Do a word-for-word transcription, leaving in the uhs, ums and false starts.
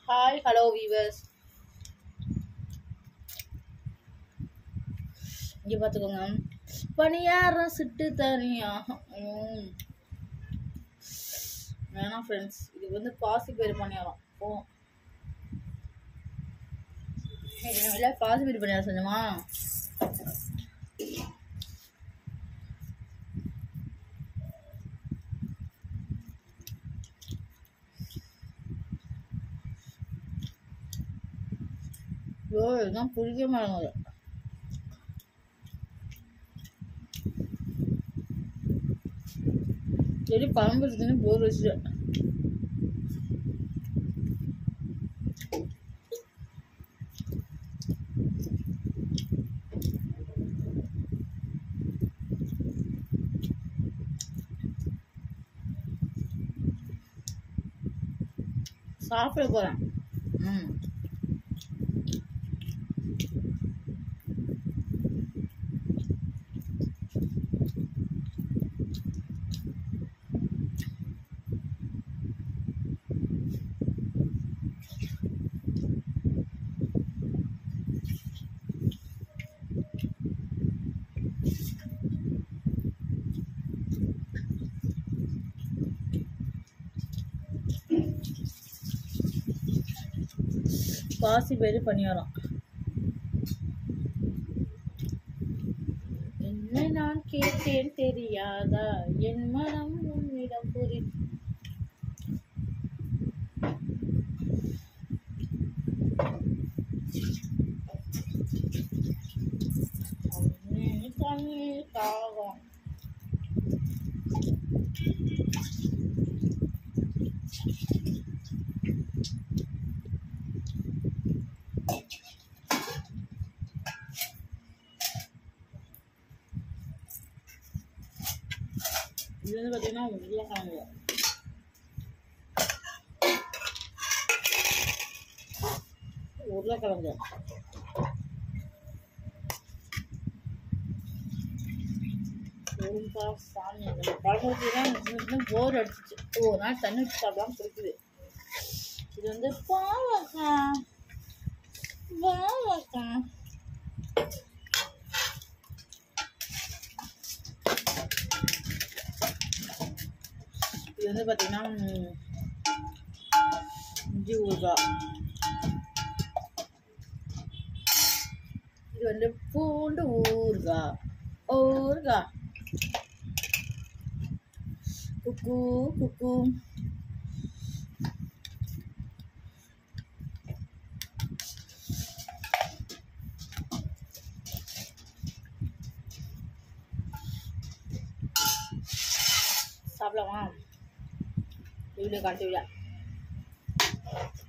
Hi, hello viewers. இங்க பாத்துக்கோங்க. பணியாரம் சுட்டு தனியா வேணாம் ஃப்ரெண்ட்ஸ். இது வந்து பாசி பயிர் பணியாரம். ஓ இல்லை பாசி பயிர் பணியாரம் செஞ்சோமா? ஐயோ இதுதான் பிடிக்க மாட்டேங்குது. சரி பழம்பு போர் வச்சு சாப்பிட போறேன். ம் பாசி பயிர் பணியாரம். என்ன நான் கேட்டேன் தெரியாதா, என் மனம் உன்னிடம் புரி தண்ணீர் தாகம். இது வந்து பார்த்தீங்கன்னா உருளைக்கிழங்கு. உருளைக்கிழங்கு ஒழுங்கா சாமி பழமொழிதான் போர் அடிச்சிச்சு. ஒரு நாள் தண்ணி ஊற்றி சாப்பிடாம பிடிக்குது. இது வந்து பாவக்காய் பாவக்காய் இது வந்து பார்த்தீங்கன்னா இஞ்சி ஊறுகாய். இது வந்து பூண்டு ஊறுகாய் ஊறுகாய். குக்கு குக்கு சாப்பிடலாமா? வீடியோ காட்டுவீங்களா?